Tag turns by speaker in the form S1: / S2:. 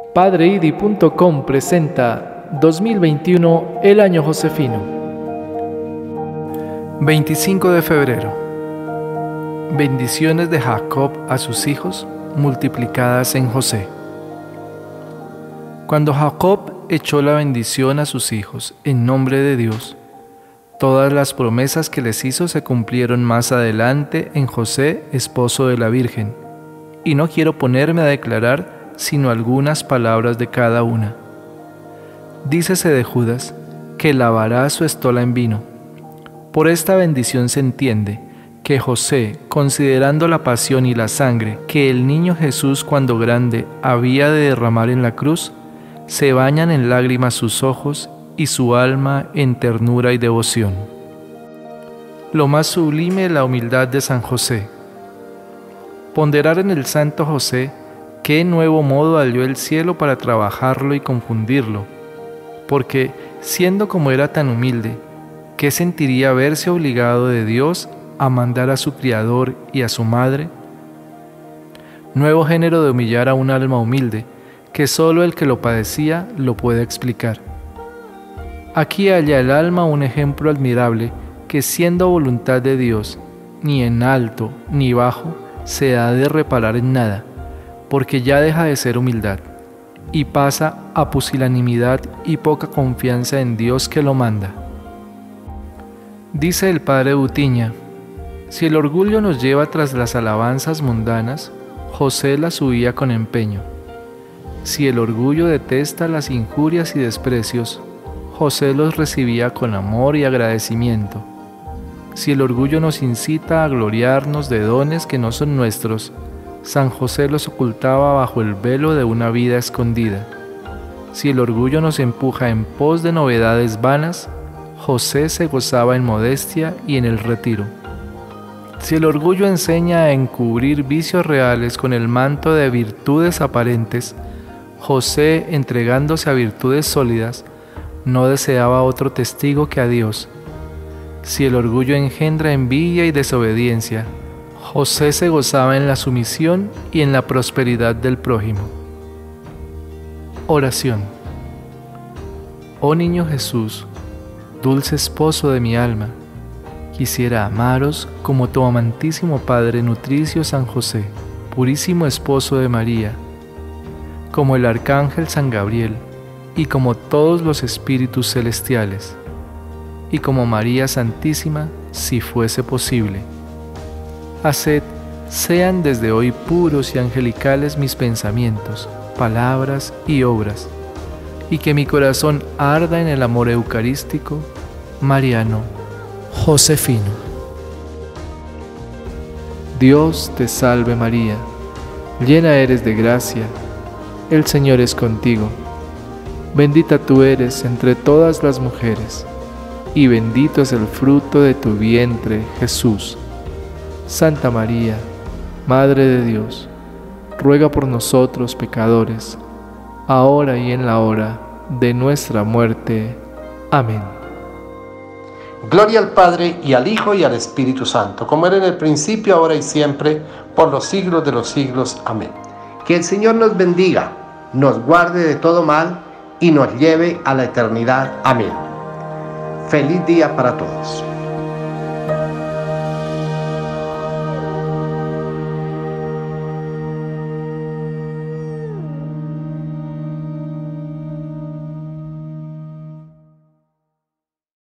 S1: Padreidi.com presenta 2021, el año josefino. 25 de febrero. Bendiciones de Jacob a sus hijos, multiplicadas en José. Cuando Jacob echó la bendición a sus hijos en nombre de Dios, todas las promesas que les hizo se cumplieron más adelante en José, esposo de la Virgen, y no quiero ponerme a declarar sino algunas palabras de cada una. Dícese de Judas que lavará su estola en vino. Por esta bendición se entiende que José, considerando la pasión y la sangre que el niño Jesús cuando grande había de derramar en la cruz, se bañan en lágrimas sus ojos y su alma en ternura y devoción. Lo más sublime, la humildad de San José. Ponderar en el santo José qué nuevo modo halló el cielo para trabajarlo y confundirlo, porque, siendo como era tan humilde, ¿qué sentiría verse obligado de Dios a mandar a su Criador y a su Madre? Nuevo género de humillar a un alma humilde, que solo el que lo padecía lo puede explicar. Aquí halla el alma un ejemplo admirable que, siendo voluntad de Dios, ni en alto ni bajo se ha de reparar en nada, porque ya deja de ser humildad, y pasa a pusilanimidad y poca confianza en Dios que lo manda. Dice el padre Butiña: si el orgullo nos lleva tras las alabanzas mundanas, José las huía con empeño. Si el orgullo detesta las injurias y desprecios, José los recibía con amor y agradecimiento. Si el orgullo nos incita a gloriarnos de dones que no son nuestros, San José los ocultaba bajo el velo de una vida escondida. Si el orgullo nos empuja en pos de novedades vanas, José se gozaba en modestia y en el retiro. Si el orgullo enseña a encubrir vicios reales con el manto de virtudes aparentes, José, entregándose a virtudes sólidas, no deseaba otro testigo que a Dios. Si el orgullo engendra envidia y desobediencia, José se gozaba en la sumisión y en la prosperidad del prójimo. Oración. Oh niño Jesús, dulce esposo de mi alma, quisiera amaros como tu amantísimo Padre nutricio San José, purísimo esposo de María, como el arcángel San Gabriel, y como todos los espíritus celestiales, y como María Santísima, si fuese posible. Haced, sean desde hoy puros y angelicales mis pensamientos, palabras y obras, y que mi corazón arda en el amor eucarístico, mariano, josefino. Dios te salve María, llena eres de gracia, el Señor es contigo. Bendita tú eres entre todas las mujeres, y bendito es el fruto de tu vientre, Jesús. Santa María, Madre de Dios, ruega por nosotros pecadores, ahora y en la hora de nuestra muerte. Amén.
S2: Gloria al Padre, y al Hijo, y al Espíritu Santo, como era en el principio, ahora y siempre, por los siglos de los siglos. Amén. Que el Señor nos bendiga, nos guarde de todo mal, y nos lleve a la eternidad. Amén. Feliz día para todos.